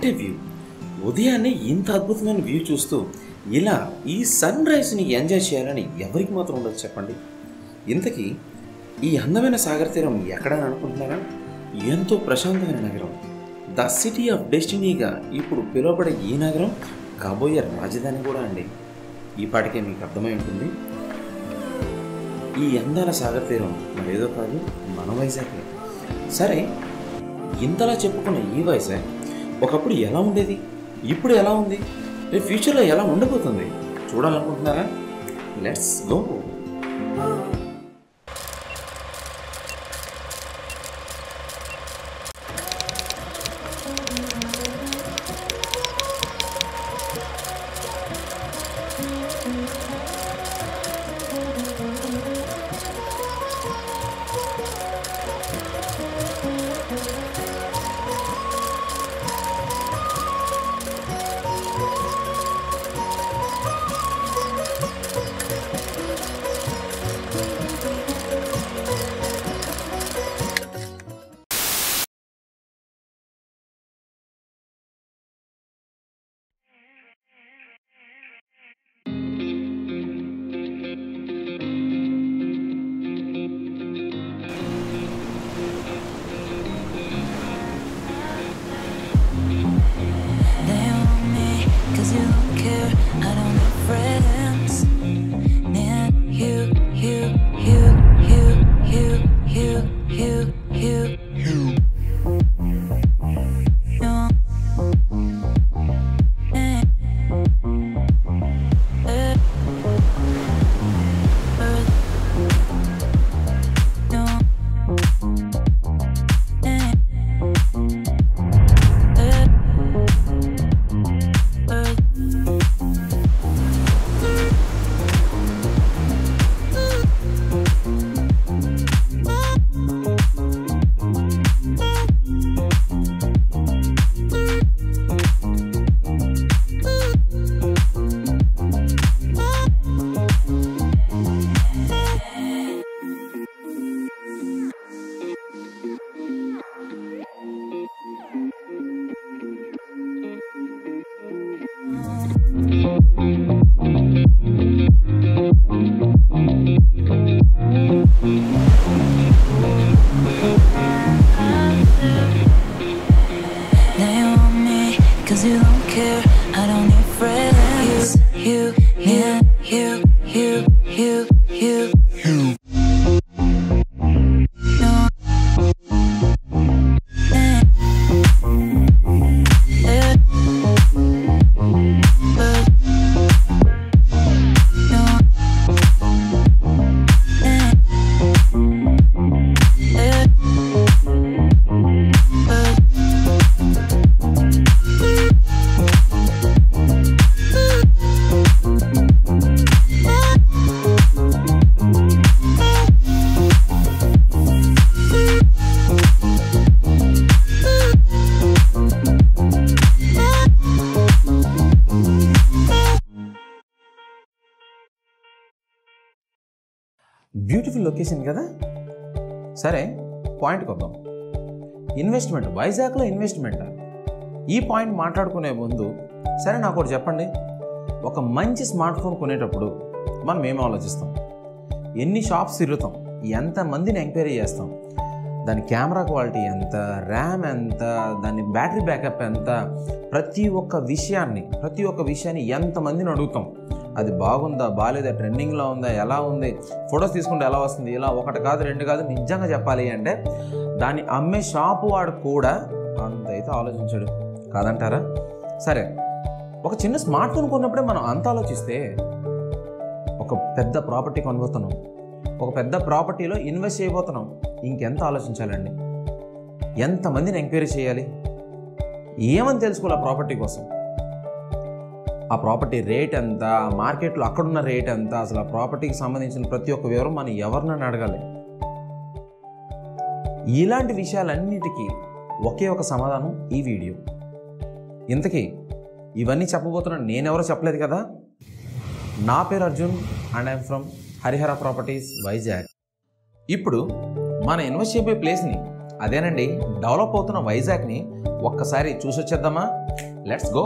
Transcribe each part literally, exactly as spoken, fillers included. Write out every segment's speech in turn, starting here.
What a view! ఉదయాన్నే ఇంత అద్భుతమైన వ్యూ చూస్తూ ఇలా ఈ సన్ రైజ్ని ఎంజాయ్ చేయాలని ఎవరికి మాత్రం ఉండదు చెప్పండి. ఇంతకీ ఈ అందమైన సాగర్ తీరం ఎక్కడని అనుకుంటున్నారా? ఎంతో ప్రశాంతమైన నగరం, ద సిటీ ఆఫ్ డెస్టినీగా ఇప్పుడు పిలువబడే ఈ నగరం కాబోయే రాజధాని కూడా అండి. ఈ పాటికే మీకు అర్థమై ఉంటుంది. ఈ అందాల సాగర్ తీరం మరేదో కాదు, మన వైజాగ్. సరే, ఇంతలా చెప్పుకున్న ఈ వైజాగ్ ఒకప్పుడు ఎలా ఉండేది, ఇప్పుడు ఎలా ఉంది, రేపు ఫ్యూచర్లో ఎలా ఉండబోతుంది చూడాలనుకుంటున్నారా? Let's go. బ్యూటిఫుల్ లొకేషన్ కదా. సరే, పాయింట్కి వద్దాం. ఇన్వెస్ట్మెంట్, వైజాగ్లో ఇన్వెస్ట్మెంట్. ఈ పాయింట్ మాట్లాడుకునే ముందు సరే నాకు ఒకటి చెప్పండి, ఒక మంచి స్మార్ట్ ఫోన్ కొనేటప్పుడు మనం ఏం ఆలోచిస్తాం? ఎన్ని షాప్స్ తిరుగుతాం, ఎంతమందిని ఎంక్వైరీ చేస్తాం, దాని కెమెరా క్వాలిటీ ఎంత, ర్యామ్ ఎంత, దాని బ్యాటరీ బ్యాకప్ ఎంత, ప్రతి ఒక్క విషయాన్ని ప్రతి ఒక్క విషయాన్ని ఎంతమందిని అడుగుతాం. అది బాగుందా, బాగాలేదా, ట్రెండింగ్లో ఉందా, ఎలా ఉంది, ఫొటోస్ తీసుకుంటే ఎలా వస్తుంది, ఇలా ఒకటి కాదు రెండు కాదు. నిజంగా చెప్పాలి అంటే దాన్ని అమ్మే షాపు వాడు కూడా అంత అయితే ఆలోచించాడు కాదంటారా? సరే, ఒక చిన్న స్మార్ట్ ఫోన్ కొన్నప్పుడే మనం అంత ఆలోచిస్తే ఒక పెద్ద ప్రాపర్టీ కొనబోతున్నాం, ఒక పెద్ద ప్రాపర్టీలో ఇన్వెస్ట్ చేయబోతున్నాం, ఇంకెంత ఆలోచించాలండి? ఎంతమందిని ఎంక్వైరీ చేయాలి, ఏమని తెలుసుకోవాలి ఆ ప్రాపర్టీ కోసం? ఆ ప్రాపర్టీ రేట్ ఎంత, మార్కెట్లో అక్కడున్న రేట్ ఎంత, అసలు ఆ ప్రాపర్టీకి సంబంధించిన ప్రతి ఒక్క వివరం మనం ఎవరినైనా అడగాలి. ఇలాంటి విషయాలన్నిటికీ ఒకే ఒక సమాధానం ఈ వీడియో. ఇంతకీ ఇవన్నీ చెప్పబోతున్నాను, నేనెవరో చెప్పలేదు కదా. నా పేరు Arjun and I'm from Harihara properties Vizag. ఇప్పుడు మన ఇన్వెస్ట్ చేయబోయే ప్లేస్ని అదేనండి డెవలప్ అవుతున్న వైజాగ్ని ఒక్కసారి చూసొచ్చేద్దామా? Let's go.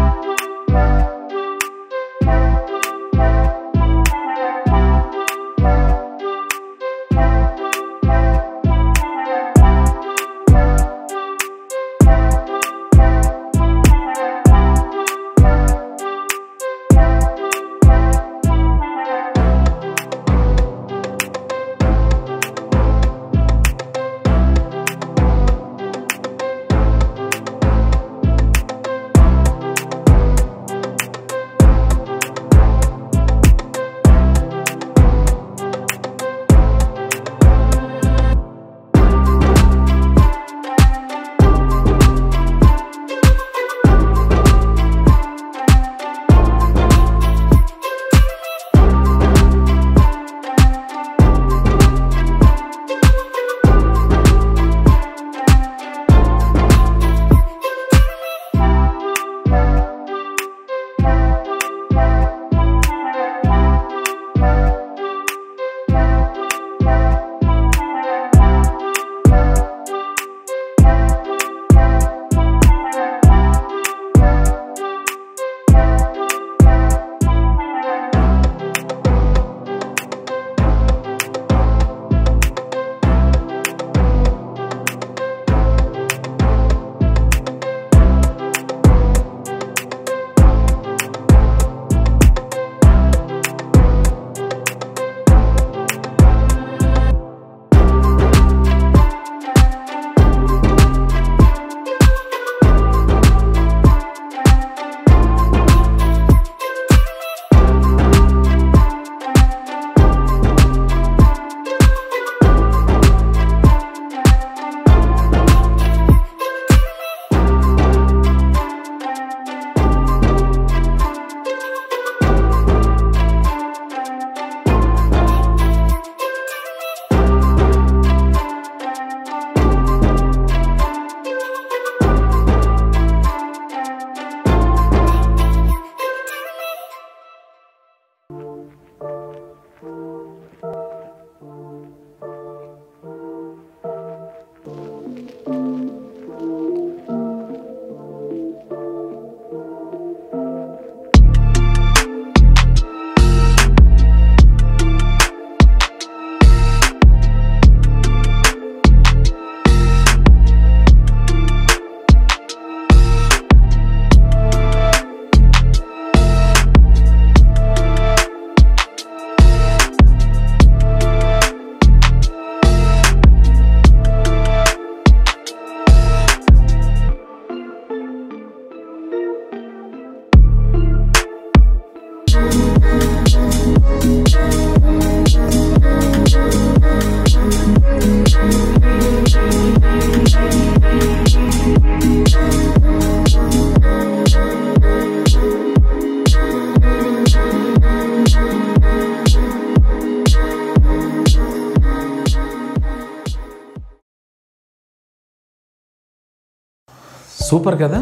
సూపర్ కదా.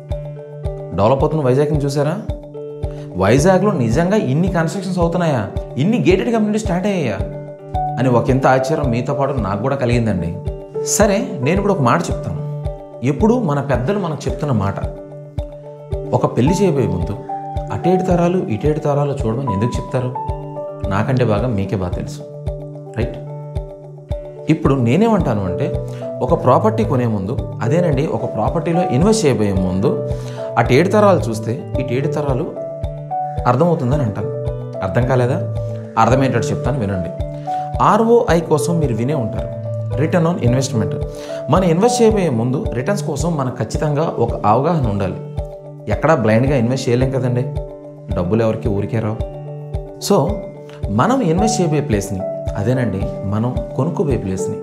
డెవలప్ అవుతున్న వైజాగ్ని చూసారా? వైజాగ్లో నిజంగా ఇన్ని కన్స్ట్రక్షన్స్ అవుతున్నాయా, ఇన్ని గేటెడ్ కమ్యూనిటీ స్టార్ట్ అయ్యాయా అని ఒకంత ఆశ్చర్యం మీతో పాటు నాకు కూడా కలిగిందండి. సరే, నేను ఇప్పుడు ఒక మాట చెప్తాను. ఎప్పుడు మన పెద్దలు మనకు చెప్తున్న మాట, ఒక పెళ్లి చేయబోయే ముందు అటేడు తరాలు ఇటేడు తరాలు చూడమని ఎందుకు చెప్తారు? నాకంటే బాగా మీకే బాగా తెలుసు, రైట్? ఇప్పుడు నేనేమంటాను అంటే, ఒక ప్రాపర్టీ కొనే ముందు, అదేనండి ఒక ప్రాపర్టీలో ఇన్వెస్ట్ చేయబోయే ముందు అటు ఏడు తరాలు చూస్తే ఇటు ఏడు తరాలు అర్థమవుతుందని అంటాను. అర్థం కాలేదా? అర్థమయ్యేటట్టు చెప్తాను, వినండి. ఆర్ఓఐ కోసం మీరు వినే ఉంటారు, రిటర్న్ ఆన్ ఇన్వెస్ట్మెంట్. మనం ఇన్వెస్ట్ చేయబోయే ముందు రిటర్న్స్ కోసం మనకు ఖచ్చితంగా ఒక అవగాహన ఉండాలి. ఎక్కడా బ్లైండ్గా ఇన్వెస్ట్ చేయలేం కదండి, డబ్బులు ఎవరికి ఊరికే రావు. సో మనం ఇన్వెస్ట్ చేయబోయే ప్లేస్ని, అదేనండి మనం కొనుక్కోబోయే ప్లేస్ని,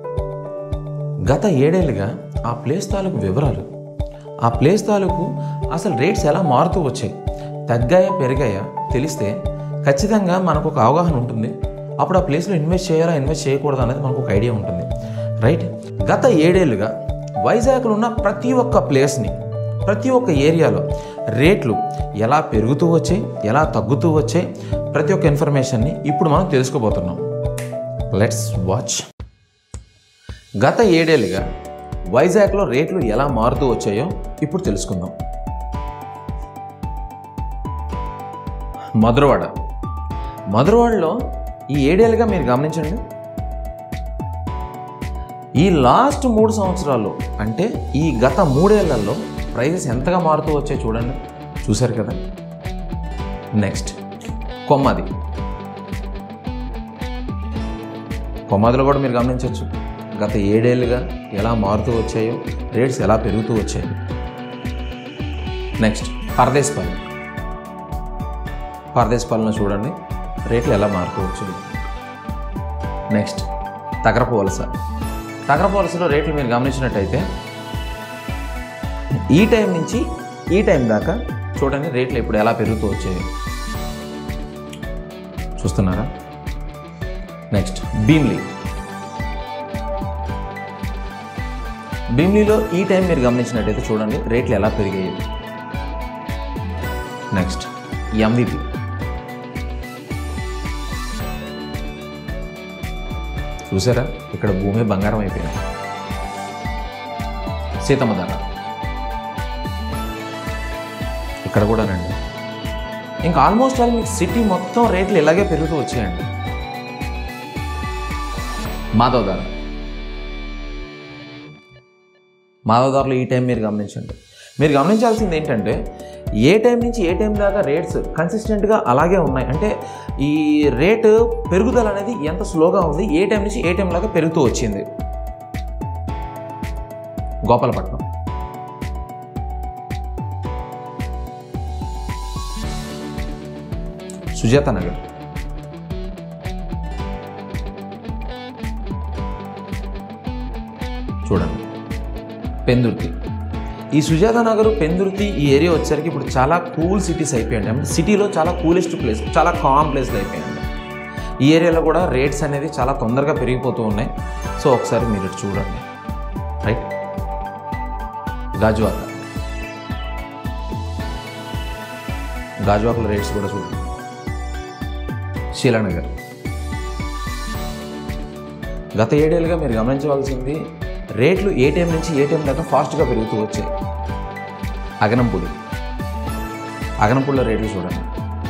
గత ఏడేళ్ళుగా ఆ ప్లేస్ తాలూకు వివరాలు, ఆ ప్లేస్ తాలూకు అసలు రేట్స్ ఎలా మారుతూ వచ్చాయి, తగ్గాయా పెరిగాయా తెలిస్తే ఖచ్చితంగా మనకు ఒక అవగాహన ఉంటుంది. అప్పుడు ఆ ప్లేస్లో ఇన్వెస్ట్ చేయాలా ఇన్వెస్ట్ చేయకూడదు అనేది మనకు ఒక ఐడియా ఉంటుంది, రైట్? గత ఏడేళ్ళుగా వైజాగ్లో ఉన్న ప్రతి ఒక్క ప్లేస్ని, ప్రతి ఒక్క ఏరియాలో రేట్లు ఎలా పెరుగుతూ వచ్చాయి, ఎలా తగ్గుతూ వచ్చాయి, ప్రతి ఒక్క ఇన్ఫర్మేషన్ని ఇప్పుడు మనం తెలుసుకోబోతున్నాం. Let's watch. గత ఏడేళ్ళుగా వైజాగ్లో రేట్లు ఎలా మారుతూ వచ్చాయో ఇప్పుడు తెలుసుకుందాం. మధురవాడ మధురవాడలో ఈ ఏడేళ్ళుగా మీరు గమనించండి, ఈ లాస్ట్ మూడు సంవత్సరాల్లో అంటే ఈ గత మూడేళ్లలో ప్రైజెస్ ఎంతగా మారుతూ వచ్చాయి చూడండి. చూశారు కదా. నెక్స్ట్ కొమ్మది కొమ్మదిలో కూడా మీరు గమనించవచ్చు గత ఏడేళ్ళుగా ఎలా మారుతూ వచ్చాయో, రేట్స్ ఎలా పెరుగుతూ వచ్చాయో. నెక్స్ట్ పరదేశపల్లి పరదేశపల్లిలో చూడండి రేట్లు ఎలా మారుతూ వచ్చాయి. నెక్స్ట్ తగరపు వలస తగరపు వలసలో రేట్లు మీరు గమనించినట్టయితే ఈ టైం నుంచి ఈ టైం దాకా చూడండి రేట్లు ఇప్పుడు ఎలా పెరుగుతూ వచ్చాయి చూస్తున్నారా. నెక్స్ట్ భీమ్లీ భీమ్లీలో ఈ టైం మీరు గమనించినట్టయితే చూడండి రేట్లు ఎలా పెరిగాయి. నెక్స్ట్ ఎంవిపి చూసారా, ఇక్కడ భూమి బంగారం అయిపోయింది. సీతమ్మధార ఇక్కడ కూడానండి. ఇంకా ఆల్మోస్ట్ ఆల్ మీకు సిటీ మొత్తం రేట్లు ఇలాగే పెరుగుతూ వచ్చాయండి. మాధవధార మాధవధారలో ఈ టైం మీరు గమనించండి. మీరు గమనించాల్సింది ఏంటంటే ఏ టైం నుంచి ఏ టైం దాకా రేట్స్ కన్సిస్టెంట్గా అలాగే ఉన్నాయి. అంటే ఈ రేటు పెరుగుదల అనేది ఎంత స్లోగా ఉంది, ఏ టైం నుంచి ఏ టైం దాకా పెరుగుతూ వచ్చింది. గోపాలపట్నం సుజాత నగర్ చూడండి. పెందుర్తి ఈ సుజాత నగర్ పెందుర్తి ఈ ఏరియా వచ్చేసరికి ఇప్పుడు చాలా కూల్ సిటీస్ అయిపోయాయండి. అంటే సిటీలో చాలా కూలెస్ట్ ప్లేస్, చాలా కామ్ ప్లేస్లు అయిపోయాయండి. ఈ ఏరియాలో కూడా రేట్స్ అనేది చాలా తొందరగా పెరిగిపోతూ ఉన్నాయి. సో ఒకసారి మీరు చూడండి. రైట్. గాజువాక గాజువాకలో రేట్స్ కూడా చూడండి. శీలానగర్ గత ఏడేళ్ళుగా మీరు గమనించవలసింది రేట్లు ఏ టైం నుంచి ఏ టైం దాకా ఫాస్ట్గా పెరుగుతూ వచ్చాయి. అగనంపూడి అగనంపూడిలో రేట్లు చూడండి.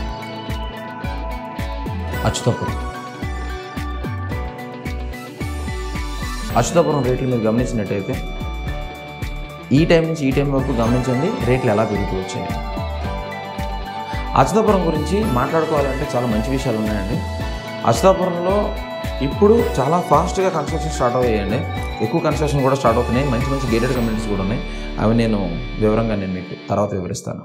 అచ్యుతాపురం అచ్యుతాపురం రేట్లు మీరు గమనించినట్టయితే ఈ టైం నుంచి ఈ టైం వరకు గమనించండి రేట్లు ఎలా పెరుగుతూ వచ్చాయి. అచ్యుతాపురం గురించి మాట్లాడుకోవాలంటే చాలా మంచి విషయాలు ఉన్నాయండి. అచ్యుతాపురంలో ఇప్పుడు చాలా ఫాస్ట్గా కన్స్ట్రక్షన్ స్టార్ట్ అయ్యాయండి. ఎక్కువ కన్స్ట్రక్షన్ కూడా స్టార్ట్ అవుతున్నాయి. మంచి మంచి గేటెడ్ కమ్యూనిటీస్ కూడా ఉన్నాయి. అవి నేను వివరంగా నేను మీకు తర్వాత వివరిస్తాను.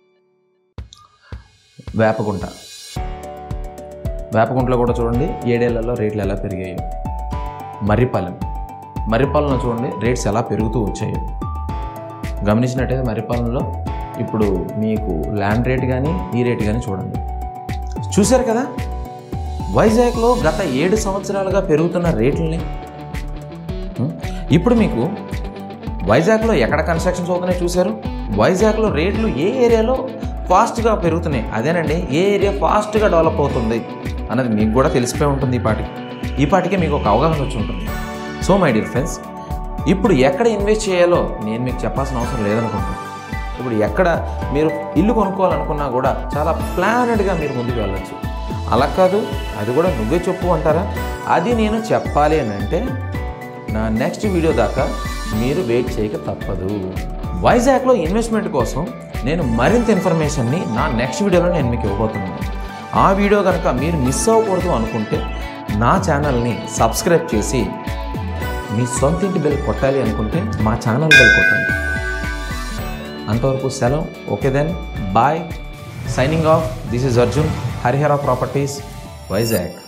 వేపగుంట వేపగుంటలో కూడా చూడండి ఏడేళ్లలో రేట్లు ఎలా పెరిగాయో. మర్రిపాలెం మర్రిపాలెంలో చూడండి రేట్స్ ఎలా పెరుగుతూ వచ్చాయో. గమనించినట్టయితే మర్రిపాలెంలో ఇప్పుడు మీకు ల్యాండ్ రేట్ కానీ ఈ రేట్ కానీ చూడండి. చూశారు కదా వైజాగ్లో గత ఏడు సంవత్సరాలుగా పెరుగుతున్న రేట్లని. ఇప్పుడు మీకు వైజాగ్లో ఎక్కడ కన్స్ట్రక్షన్స్ అవుతున్నాయి చూశారు. వైజాగ్లో రేట్లు ఏ ఏరియాలో ఫాస్ట్గా పెరుగుతున్నాయి, అదేనండి ఏ ఏరియా ఫాస్ట్గా డెవలప్ అవుతుంది అన్నది మీకు కూడా తెలిసిపోయి ఉంటుంది. ఈ పాటికి ఈ పాటికే మీకు ఒక అవగాహన వచ్చి ఉంటుంది. సో మై డియర్ ఫ్రెండ్స్, ఇప్పుడు ఎక్కడ ఇన్వెస్ట్ చేయాలో నేను మీకు చెప్పాల్సిన అవసరం లేదనుకుంటున్నాను. ఇప్పుడు ఎక్కడ మీరు ఇల్లు కొనుక్కోవాలనుకున్నా కూడా చాలా ప్లానెడ్గా మీరు ముందుకు వెళ్ళచ్చు. అలా కాదు అది కూడా నువ్వే చెప్పు అంటారా, అది నేను చెప్పాలి అని అంటే నా నెక్స్ట్ వీడియో దాకా మీరు వెయిట్ చేయక తప్పదు. వైజాగ్లో ఇన్వెస్ట్మెంట్ కోసం నేను మరింత ఇన్ఫర్మేషన్ని నా నెక్స్ట్ వీడియోలో నేను మీకు ఇవ్వబోతున్నాను. ఆ వీడియో కనుక మీరు మిస్ అవ్వకూడదు అనుకుంటే నా ఛానల్ని సబ్స్క్రైబ్ చేసి మీ సొంత ఇంటి బెల్ కొట్టాలి అనుకుంటే మా ఛానల్ బెల్ కొట్టండి. అంతవరకు సెలవు. Okay then bye. Signing off. This is Arjun, Harihara properties, Vizag.